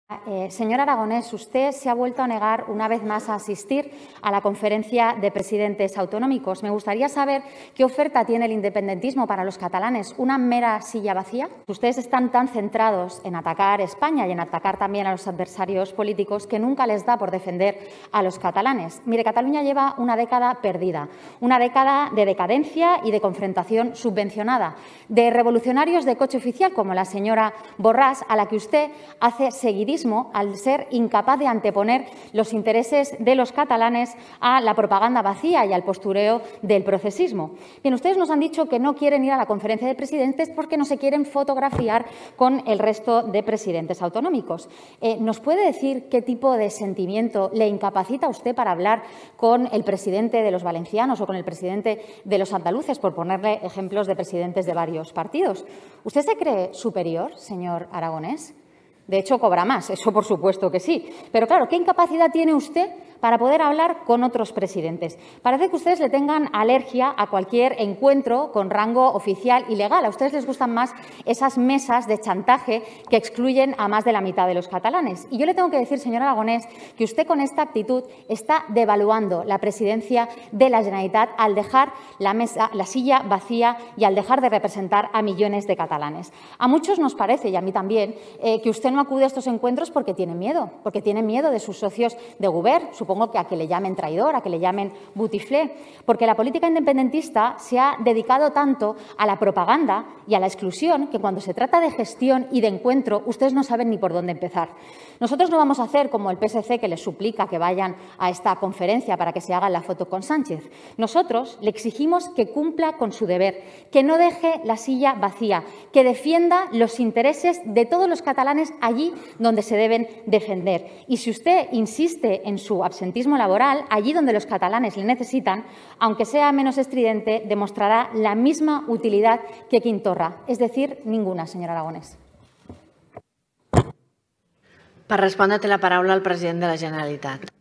Señor Aragonés, usted se ha vuelto a negar una vez más a asistir a la conferencia de presidentes autonómicos. Me gustaría saber qué oferta tiene el independentismo para los catalanes. ¿Una mera silla vacía? Ustedes están tan centrados en atacar España y en atacar también a los adversarios políticos que nunca les da por defender a los catalanes. Mire, Cataluña lleva una década perdida, una década de decadencia y de confrontación subvencionada, de revolucionarios de coche oficial como la señora Borràs, a la que usted hace seguidismo al ser incapaz de anteponer los intereses de los catalanes a la propaganda vacía y al postureo del procesismo. Bien, ustedes nos han dicho que no quieren ir a la conferencia de presidentes porque no se quieren fotografiar con el resto de presidentes autonómicos. ¿Nos puede decir qué tipo de sentimiento le incapacita a usted para hablar con el presidente de los valencianos o con el presidente de los andaluces, por ponerle ejemplos de presidentes de varios partidos? ¿Usted se cree superior, señor Aragonés? De hecho, cobra más, eso por supuesto que sí. Pero claro, ¿qué incapacidad tiene usted para poder hablar con otros presidentes? Parece que ustedes le tengan alergia a cualquier encuentro con rango oficial y legal. A ustedes les gustan más esas mesas de chantaje que excluyen a más de la mitad de los catalanes. Y yo le tengo que decir, señor Aragonés, que usted con esta actitud está devaluando la presidencia de la Generalitat al dejar la silla vacía y al dejar de representar a millones de catalanes. A muchos nos parece, y a mí también, que usted no acude a estos encuentros porque tiene miedo de sus socios de govern, supongo que a que le llamen traidor, a que le llamen butiflé, porque la política independentista se ha dedicado tanto a la propaganda y a la exclusión que cuando se trata de gestión y de encuentro ustedes no saben ni por dónde empezar. Nosotros no vamos a hacer como el PSC, que les suplica que vayan a esta conferencia para que se hagan la foto con Sánchez. Nosotros le exigimos que cumpla con su deber, que no deje la silla vacía, que defienda los intereses de todos los catalanes allí donde se deben defender. Y si usted insiste en su absentismo laboral, allí donde los catalanes le necesitan, aunque sea menos estridente, demostrarà la misma utilidad que Quim Torra, es decir, ninguna, señor Aragonés. Per respondre té la paraula el president de la Generalitat.